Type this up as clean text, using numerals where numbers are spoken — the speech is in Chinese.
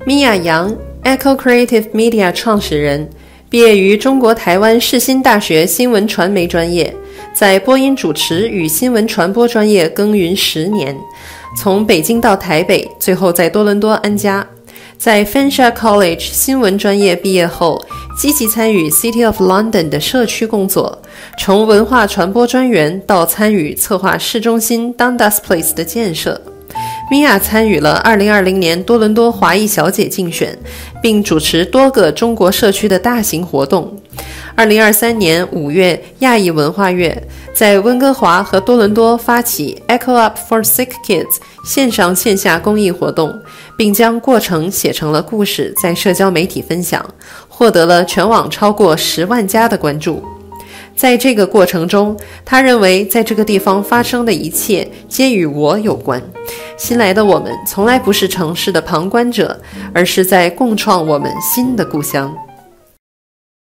Mia 杨 Creative Media 创始人，毕业于中国台湾世新大学新闻传媒专业，在播音主持与新闻传播专业耕耘10年，从北京到台北，最后在多伦多安家。在Fanshawe College 新闻专业毕业后，积极参与 City of London 的社区工作，从文化传播专员到参与策划市中心Dundas Place 的建设。Mia 参与了2020年多伦多华裔小姐竞选，并主持多个中国社区的大型活动。2023年5月亚裔文化月，在温哥华和多伦多发起 Echo Up for Sick Kids 线上线下公益活动，并将过程写成了故事在社交媒体分享，获得了全网超过10万加的关注。在这个过程中，他认为在这个地方发生的一切皆与我有关。新来的我们从来不是城市的旁观者，而是在共创我们新的故乡。